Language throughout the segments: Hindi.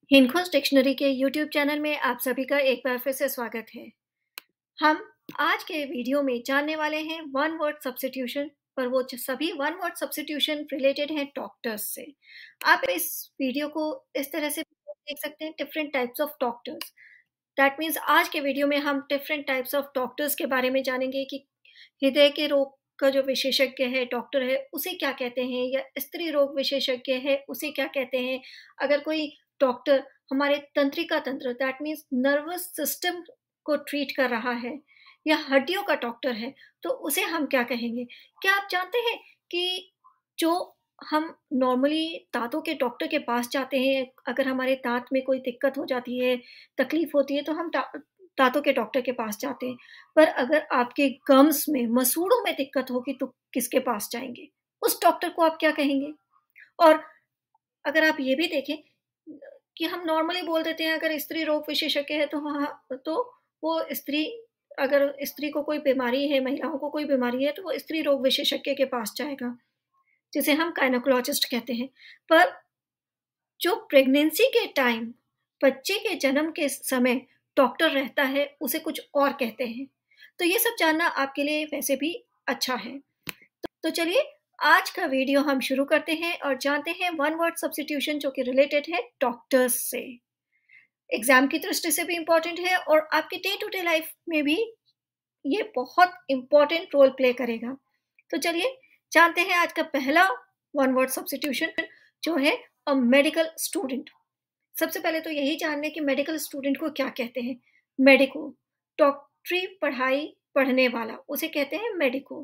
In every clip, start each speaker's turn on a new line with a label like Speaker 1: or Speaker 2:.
Speaker 1: हिंदखोज डिक्शनरी के यूट्यूब चैनल में आप सभी का एक बार फिर से स्वागत है। हम आज के वीडियो में जानने वाले हैं वन वर्ड सब्स्टिट्यूशन, पर वो सभी वन वर्ड सब्स्टिट्यूशन रिलेटेड हैं डॉक्टर्स से। आप इस वीडियो को इस तरह से देख सकते हैं, different types of doctors. That means आज के वीडियो में हम डिफरेंट टाइप्स ऑफ डॉक्टर्स के बारे में जानेंगे कि हृदय के रोग का जो विशेषज्ञ है, डॉक्टर है, उसे क्या कहते हैं, या स्त्री रोग विशेषज्ञ है, उसे क्या कहते हैं। अगर कोई डॉक्टर हमारे तंत्रिका तंत्र, दैट मीन्स नर्वस सिस्टम को ट्रीट कर रहा है, या हड्डियों का डॉक्टर है, तो उसे हम क्या कहेंगे। क्या आप जानते हैं कि जो हम नॉर्मली दांतों के डॉक्टर के पास जाते हैं, अगर हमारे दांत में कोई दिक्कत हो जाती है, तकलीफ होती है, तो हम दांतों के डॉक्टर के पास जाते हैं। पर अगर आपके गम्स में, मसूड़ों में दिक्कत होगी, तो किसके पास जाएंगे? उस डॉक्टर को आप क्या कहेंगे? और अगर आप ये भी देखें कि हम नॉर्मली बोल देते हैं, अगर स्त्री रोग विशेषज्ञ है तो हाँ, तो वो स्त्री, अगर स्त्री को कोई बीमारी है, महिलाओं को कोई बीमारी है, तो वो स्त्री रोग विशेषज्ञ के पास जाएगा, जिसे हम गायनेकोलॉजिस्ट कहते हैं। पर जो प्रेगनेंसी के टाइम, बच्चे के जन्म के समय डॉक्टर रहता है, उसे कुछ और कहते हैं। तो ये सब जानना आपके लिए वैसे भी अच्छा है। तो चलिए आज का वीडियो हम शुरू करते हैं और जानते हैं वन वर्ड सब्स्टिट्यूशन, जो कि रिलेटेड है डॉक्टर्स से। एग्जाम की दृष्टि से भी इम्पोर्टेंट है और आपके डे टू डे लाइफ में भी ये बहुत इम्पोर्टेंट रोल प्ले करेगा। तो चलिए जानते हैं आज का पहला वन वर्ड सब्स्टिट्यूशन, जो है अ मेडिकल स्टूडेंट। सबसे पहले तो यही जान लें कि मेडिकल स्टूडेंट को क्या कहते हैं। मेडिको, डॉक्टरी पढ़ाई पढ़ने वाला, उसे कहते हैं medico.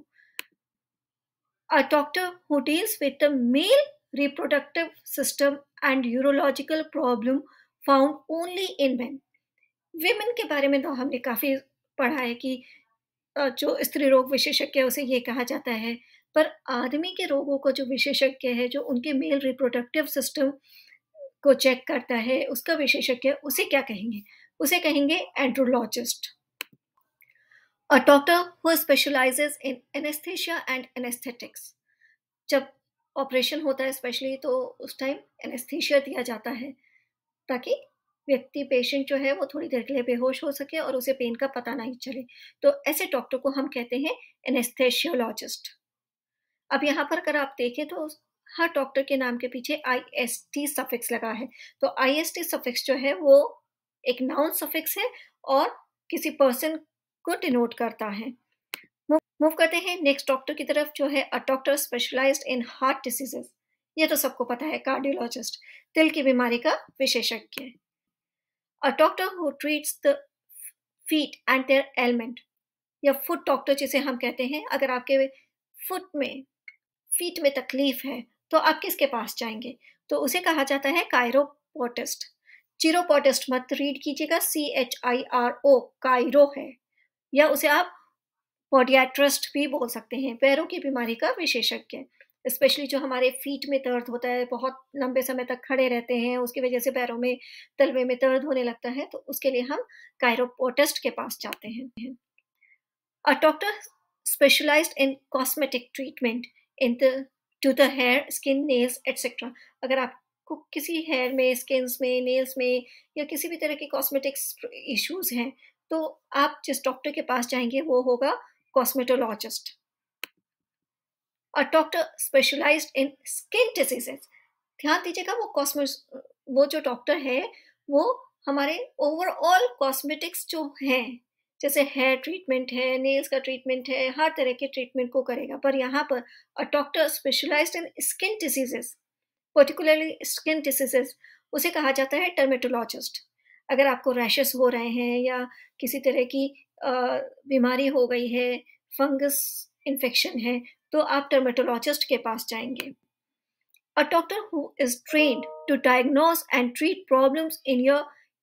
Speaker 1: A doctor who deals with the male reproductive system and urological problem found only in men. Women के बारे में तो हमने काफ़ी पढ़ा है कि जो स्त्री रोग विशेषज्ञ है, उसे ये कहा जाता है। पर आदमी के रोगों का जो विशेषज्ञ है, जो उनके मेल रिप्रोडक्टिव सिस्टम को चेक करता है, उसका विशेषज्ञ, उसे क्या कहेंगे? उसे कहेंगे andrologist. A doctor who specializes in anaesthesia and anaesthetics. जब ऑपरेशन होता है स्पेशली, तो उस टाइम एनेस्थीसिया दिया जाता है, ताकि व्यक्ति, पेशेंट जो है, वो थोड़ी देर के लिए बेहोश हो सके और उसे पेन का पता नहीं चले। तो ऐसे डॉक्टर को हम कहते हैं एनेस्थेसियोलॉजिस्ट। अब यहाँ पर अगर आप देखें तो हर डॉक्टर के नाम के पीछे IST सफिक्स लगा है। तो IST सफिक्स जो है, वो एक नाउन सफिक्स है और किसी पर्सन को डिनोट करता है। मूव करते हैं नेक्स्ट डॉक्टर की तरफ, जो है a doctor specialized in heart diseases. ये तो सबको पता है, कार्डियोलॉजिस्ट, दिल की बीमारी का विशेषज्ञ। A doctor who treats the feet and their element, या फुट डॉक्टर जिसे हम कहते हैं। अगर आपके फुट में, फीट में तकलीफ है, तो आप किसके पास जाएंगे? तो उसे कहा जाता है कायरोपोटिस्ट। चिरोपोटिस्ट मत रीड कीजिएगा, CHIRO, कायरो है। या उसे आप पॉडियाट्रिस्ट भी बोल सकते हैं, पैरों की बीमारी का विशेषज्ञ। स्पेशली जो हमारे फीट में दर्द होता है, बहुत लंबे समय तक खड़े रहते हैं, उसकी वजह से पैरों में, तलवे में दर्द होने लगता है, तो उसके लिए हम कायरोपोटिस्ट के पास जाते हैं। A doctor specialized in cosmetic treatment in the to the hair, skin, nails, etc. अगर आपको किसी हेयर में, स्किन्स में, नेल्स में, या किसी भी तरह के कॉस्मेटिक्स इश्यूज हैं, तो आप जिस डॉक्टर के पास जाएंगे वो होगा cosmetologist. A doctor specialized in skin diseases. ध्यान दीजिएगा, वो जो डॉक्टर है, वो हमारे ओवरऑल कॉस्मेटिक्स जो हैं, जैसे हेयर ट्रीटमेंट है, नेल्स का ट्रीटमेंट है, हर तरह के ट्रीटमेंट को करेगा। पर यहाँ पर a doctor specialized in skin diseases, particularly skin diseases, उसे कहा जाता है डर्मेटोलॉजिस्ट। अगर आपको रैशेस हो रहे हैं, या किसी तरह की बीमारी हो गई है, फंगस इन्फेक्शन है, तो आप डर्मेटोलॉजिस्ट के पास जाएंगे। A doctor who is trained to diagnose and treat problems in your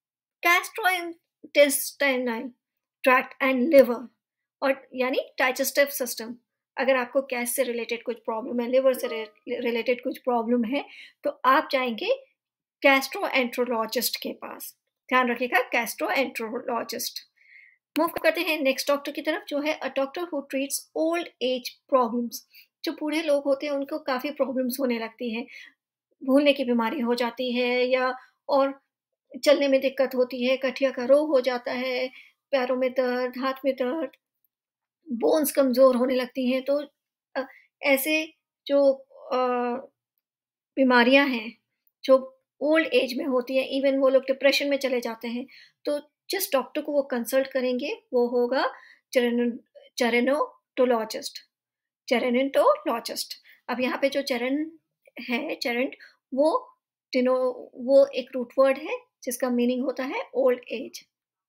Speaker 1: gastrointestinal tract and liver, और यानी डाइजेस्टिव सिस्टम। अगर आपको गैस से रिलेटेड कुछ प्रॉब्लम है, लिवर से रिलेटेड कुछ प्रॉब्लम है, तो आप जाएंगे गैस्ट्रोएंट्रोलॉजिस्ट के पास। ध्यान रखिएगा, गैस्ट्रोएंट्रोलॉजिस्ट। मूव करते हैं नेक्स्ट डॉक्टर की तरफ, जो है a doctor who treats old age problems. जो बूढ़े लोग होते हैं, उनको काफ़ी प्रॉब्लम्स होने लगती हैं, भूलने की बीमारी हो जाती है, या और चलने में दिक्कत होती है, गठिया का रोग हो जाता है, पैरों में दर्द, हाथ में दर्द, बोन्स कमज़ोर होने लगती हैं, तो अ, ऐसे जो बीमारियाँ हैं, जो ओल्ड एज में होती हैं, इवन वो लोग डिप्रेशन में चले जाते हैं, तो जिस डॉक्टर को वो कंसल्ट करेंगे, वो होगा चेरेनो चेरेनोटोलॉजिस्ट चेरेंटोलॉजिस्ट। अब यहाँ पे जो है, चेरेंट, वो डिनो वो एक रूट वर्ड है, जिसका मीनिंग होता है old age.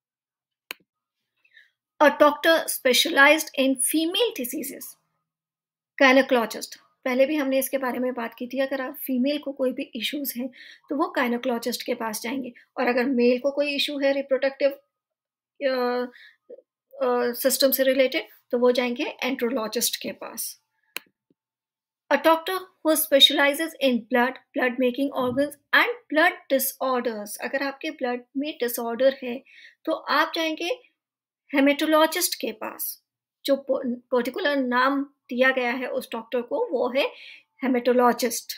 Speaker 1: A doctor specialized in female diseases, gynaecologist. पहले भी हमने इसके बारे में बात की थी, अगर आप फीमेल को कोई भी इश्यूज़ हैं, तो वो गायनेकोलॉजिस्ट के पास जाएँगे, और अगर मेल को कोई इश्यू है रिप्रोडक्टिव अ सिस्टम से रिलेटेड, तो वो जाएँगे एंड्रोलॉजिस्ट के पास। A doctor who specializes in blood making organs and blood disorders। अगर आपके ब्लड में डिसऑर्डर है, तो आप जाएँगे हेमेटोलॉजिस्ट के पास। जो पर्टिकुलर नाम दिया गया है उस डॉक्टर को, वो है haematologist.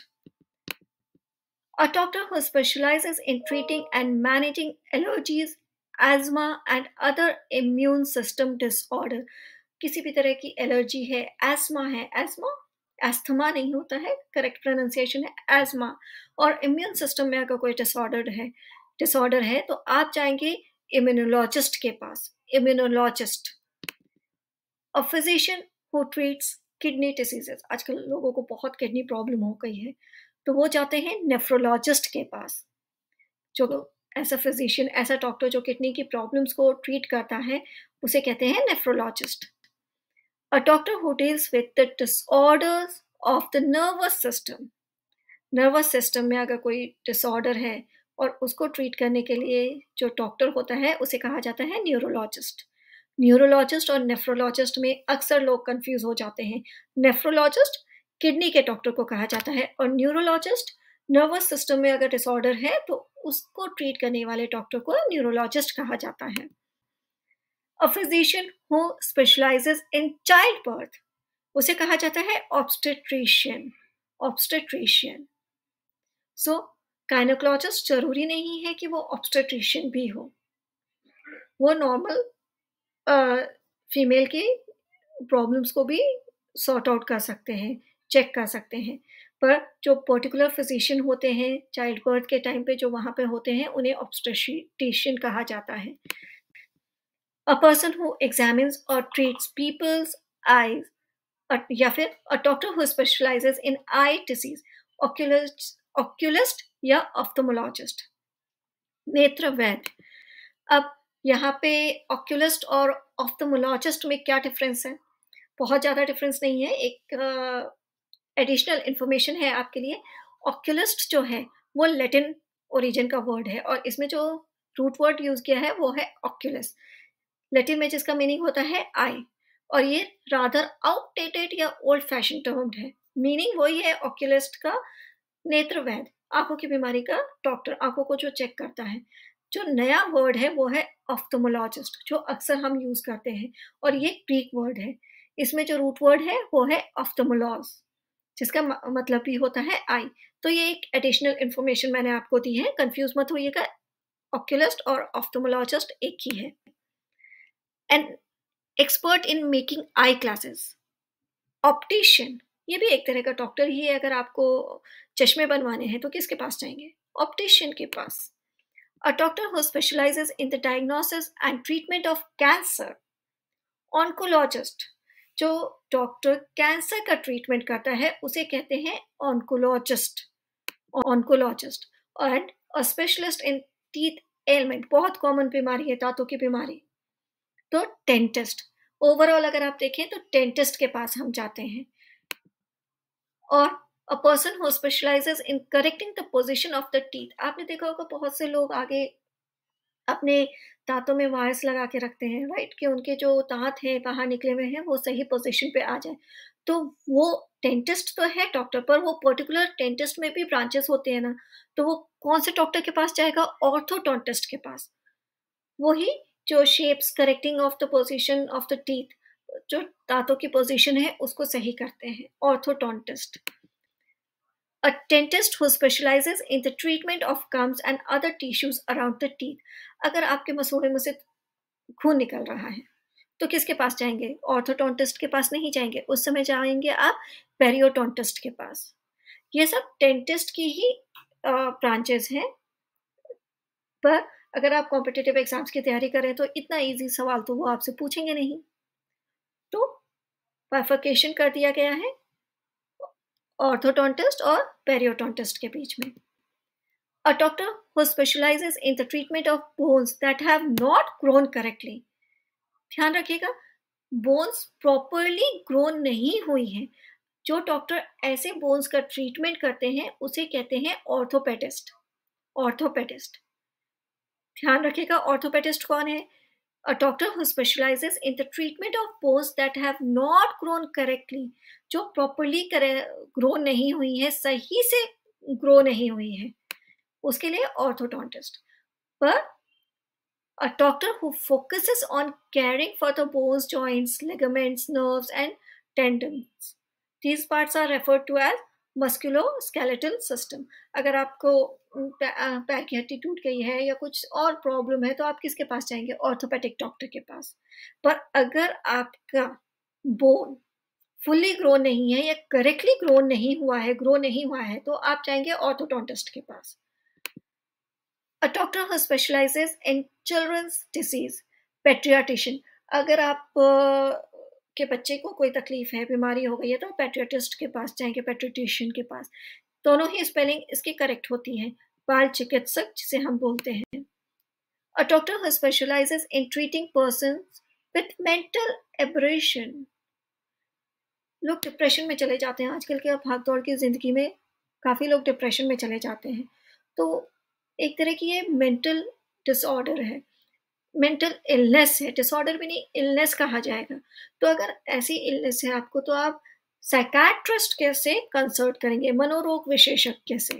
Speaker 1: A doctor who specializes in treating and managing allergies, asthma and other immune system disorder। किसी भी तरह की एलर्जी है, एस्थमा नहीं होता है, करेक्ट प्रोनाउंसिएशन है एज़मा। और इम्यून सिस्टम में अगर कोई डिसऑर्डर है, तो आप जाएँगे इम्यूनोलॉजिस्ट के पास, immunologist. A physician who treats kidney diseases. आजकल लोगों को बहुत किडनी प्रॉब्लम हो गई है, तो वो जाते हैं नेफ्रोलॉजिस्ट के पास। जो ऐसा फिजिशियन, ऐसा डॉक्टर जो किडनी की प्रॉब्लम्स को ट्रीट करता है, उसे कहते हैं nephrologist. A doctor who deals with the disorders of the nervous system. Nervous system में अगर कोई डिसऑर्डर है और उसको ट्रीट करने के लिए जो डॉक्टर होता है, उसे कहा जाता है न्यूरोलॉजिस्ट। न्यूरोलॉजिस्ट और नेफ्रोलॉजिस्ट में अक्सर लोग कंफ्यूज हो जाते हैं। नेफ्रोलॉजिस्ट किडनी के डॉक्टर को कहा जाता है, और न्यूरोलॉजिस्ट नर्वस सिस्टम में अगर डिसऑर्डर है तो उसको ट्रीट करने वाले डॉक्टर को न्यूरोलॉजिस्ट कहा जाता है। A physician who specialises in childbirth, उसे कहा जाता है ऑब्स्टेट्रिशियन। ऑब्स्टेट्रिशियन। सो गायनेकोलॉजिस्ट जरूरी नहीं है कि वो ऑब्स्टेट्रिशियन भी हो, वो नॉर्मल फीमेल की प्रॉब्लम्स को भी सॉर्ट आउट कर सकते हैं, चेक कर सकते हैं। पर जो पर्टिकुलर फिजिशियन होते हैं चाइल्ड बर्थ के टाइम पे, जो वहाँ पे होते हैं, उन्हें ऑब्स्टेट्रिशियन कहा जाता है। अ पर्सन हु एग्जामिन्स और ट्रीट्स पीपल्स आईज, या फिर a doctor who specialises in eye disease, oculist या ऑप्थेमोलॉजिस्ट, नेत्र वैद्य। अब यहाँ पे ऑक्यूलिस्ट और ऑप्थेमोलॉजिस्ट में क्या डिफरेंस है? बहुत ज़्यादा डिफरेंस नहीं है। एक एडिशनल इन्फॉर्मेशन है आपके लिए। ऑक्यूलिस्ट जो है, वो लैटिन ओरिजिन का वर्ड है, और इसमें जो रूट वर्ड यूज़ किया है वो है ऑक्यूलस, लैटिन में जिसका मीनिंग होता है आई। और ये रादर आउटडेटेड या ओल्ड फैशन टर्म्ड है। मीनिंग वही है ऑक्यूलिस्ट का, नेत्र वैद्य, आंखों की बीमारी का डॉक्टर, आंखों को जो चेक करता है। जो नया वर्ड है वो है ऑप्थेमोलॉजिस्ट, जो अक्सर हम यूज करते हैं, और ये ग्रीक वर्ड है। इसमें जो रूट वर्ड है वो है ऑप्थेमोलॉज, जिसका मतलब भी होता है आई। तो ये एक एडिशनल इंफॉर्मेशन मैंने आपको दी है, कंफ्यूज मत होइएगा, ऑक्यूलिस्ट और ऑप्थेमोलॉजिस्ट एक ही है। And expert in making eye glasses, optician, ये भी एक तरह का डॉक्टर ही है। अगर आपको चश्मे बनवाने हैं तो किसके पास जाएंगे? ऑप्टिशियन के पास। A doctor who specialises in the diagnosis and treatment of cancer, oncologist. जो डॉक्टर कैंसर का ट्रीटमेंट करता है उसे कहते हैं oncologist, oncologist. And a specialist in teeth ailment, बहुत कॉमन बीमारी है दांतों की बीमारी, तो डेंटिस्ट। ओवरऑल अगर आप देखें तो डेंटिस्ट के पास हम जाते हैं। और a person who specialises in correcting the position of the teeth. आपने देखा होगा बहुत से लोग आगे अपने दांतों में वायर्स लगा के रखते हैं, राइट, कि उनके जो दांत हैं बाहर निकले हुए हैं वो सही पोजीशन पे आ जाए। तो वो डेंटिस्ट तो है डॉक्टर, पर वो पर्टिकुलर डेंटिस्ट में भी ब्रांचेस होते हैं ना, तो वो कौन से डॉक्टर के पास जाएगा? ऑर्थोडोंटिस्ट के पास। वही जो shapes correcting of the position of the teeth, जो दांतों की पोजीशन है उसको सही करते हैं, orthodontist. A dentist who specializes in the treatment of gums and other tissues around the teeth. अगर आपके मसूड़े में से खून निकल रहा है तो किसके पास जाएंगे? ऑर्थोडोंटिस्ट के पास नहीं जाएंगे, उस समय जाएंगे आप पेरियोडोंटिस्ट के पास। ये सब डेंटिस्ट की ही ब्रांचेस हैं, पर अगर आप कॉम्पिटिटिव एग्जाम्स की तैयारी करें तो इतना इजी सवाल तो वो आपसे पूछेंगे नहीं। तो बाइफर्केशन कर दिया गया है ऑर्थोडोंटिस्ट और पेरियोडोंटिस्ट के बीच में। A doctor who specializes in the treatment of bones that have not grown correctly. ध्यान रखिएगा, बोन्स प्रॉपरली ग्रोन नहीं हुई हैं। जो डॉक्टर ऐसे बोन्स का ट्रीटमेंट करते हैं उसे कहते हैं ऑर्थोपेडिस्ट। ऑर्थोपेडिस्ट, ध्यान रखिएगा, ऑर्थोपेडिस्ट कौन है? A doctor who specializes in the treatment of bones that have not grown correctly, जो प्रॉपरली ग्रो नहीं हुई है, सही से ग्रो नहीं हुई है, उसके लिए ऑर्थोडोंटिस्ट। पर a doctor who focuses on caring for the bones, joints, ligaments, nerves and tendons. These parts are referred to as musculoskeletal system. अगर आपको पैर की हड्डी टूट गई है या कुछ और प्रॉब्लम है तो आप किसके पास जाएंगे? ऑर्थोपेडिक डॉक्टर के पास। पर अगर आपका बोन फुल्ली ग्रो नहीं है या करेक्टली ग्रो नहीं हुआ है तो आप जाएंगे ऑर्थोडोंटिस्ट के पास। A doctor who specializes in children's disease, pediatrician. अगर आप के बच्चे को कोई तकलीफ है, बीमारी हो गई है तो पेडियाट्रिस्ट के पास जाएंगे, पेडियाट्रिशियन के पास। दोनों ही स्पेलिंग इसकी करेक्ट होती है, बाल चिकित्सक जिसे हम बोलते हैं। A doctor who specializes in treating persons with mental aberration. लोग डिप्रेशन में चले जाते हैं, आजकल के भागदौड़ की जिंदगी में काफ़ी लोग डिप्रेशन में चले जाते हैं। तो एक तरह की ये मेंटल डिसऑर्डर है, मेंटल इलनेस है, डिसऑर्डर भी नहीं, इलनेस कहा जाएगा। तो अगर ऐसी इलनेस है आपको तो आप साइकाट्रिस्ट कैसे कंसल्ट करेंगे? मनोरोग विशेषज्ञ से।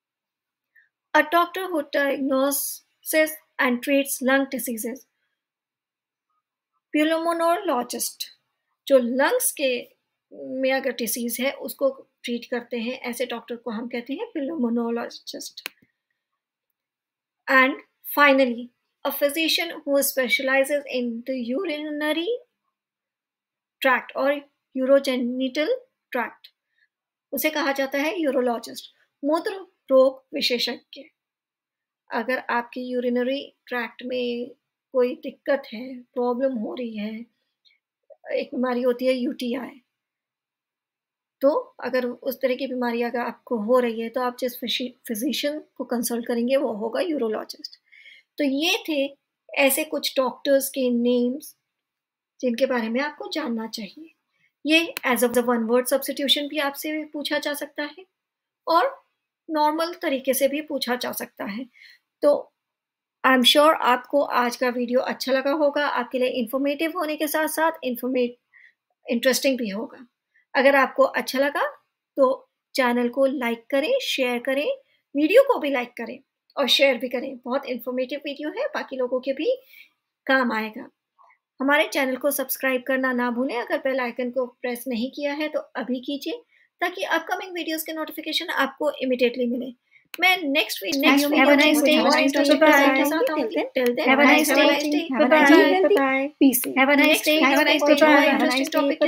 Speaker 1: A doctor who diagnosis and treats lung diseases, pulmonologist, जो लंग्स के में अगर डिसीज है उसको ट्रीट करते हैं, ऐसे डॉक्टर को हम कहते हैं प्यूल्मोनोलॉजिस्ट। And finally, a physician who specializes in the urinary tract or urogenital tract, उसे कहा जाता है यूरोलॉजिस्ट, मूत्र रोग विशेषज्ञ। अगर आपके यूरिनरी ट्रैक्ट में कोई दिक्कत है, प्रॉब्लम हो रही है, एक बीमारी होती है यूटीआई, तो अगर उस तरह की बीमारी अगर आपको हो रही है तो आप जिस फिजिशियन को कंसल्ट करेंगे वो होगा यूरोलॉजिस्ट। तो ये थे ऐसे कुछ डॉक्टर्स के नेम्स जिनके बारे में आपको जानना चाहिए। ये as of the one word substitution भी आपसे पूछा जा सकता है और नॉर्मल तरीके से भी पूछा जा सकता है। तो आई एम श्योर आपको आज का वीडियो अच्छा लगा होगा, आपके लिए इंफॉर्मेटिव होने के साथ साथ इंटरेस्टिंग भी होगा। अगर आपको अच्छा लगा तो चैनल को लाइक करें, शेयर करें, वीडियो को भी लाइक करें और शेयर भी करें। बहुत इन्फॉर्मेटिव वीडियो है, बाकी लोगों के भी काम आएगा। हमारे चैनल को सब्सक्राइब करना ना भूलें। अगर बेल आइकन को प्रेस नहीं किया है तो अभी कीजिए ताकि अपकमिंग वीडियोस के नोटिफिकेशन आपको इमीडिएटली मिले। मैं नेक्स्ट वीडियो में
Speaker 2: Have a nice day. Have a nice day.
Speaker 1: Bye bye.
Speaker 2: Have a nice day.
Speaker 1: Topic